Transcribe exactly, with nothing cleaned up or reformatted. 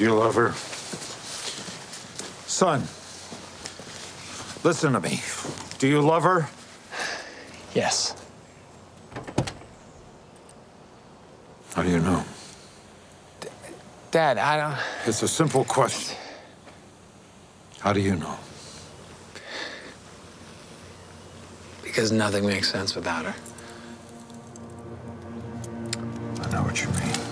Do you love her? Son, listen to me. Do you love her? Yes. How do you know? D Dad, I don't... It's a simple question. How do you know? Because nothing makes sense without her. I know what you mean.